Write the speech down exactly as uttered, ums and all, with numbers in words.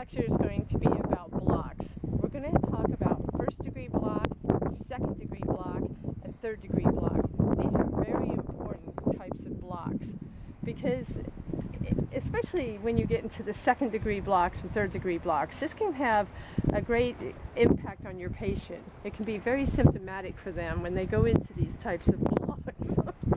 lecture is going to be about blocks. We're going to talk about first degree block, second degree block, and third degree block. These are very important types of blocks because especially when you get into the second degree blocks and third degree blocks, this can have a great impact on your patient. It can be very symptomatic for them when they go into these types of blocks.